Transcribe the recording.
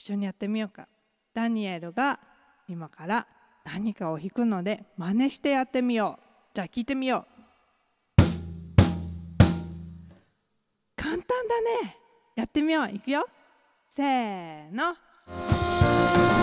緒にやってみようか。ダニエルが今から何かを弾くので真似してやってみよう。じゃあ聞いてみよう。簡単だね。やってみよう。いくよ。せーの。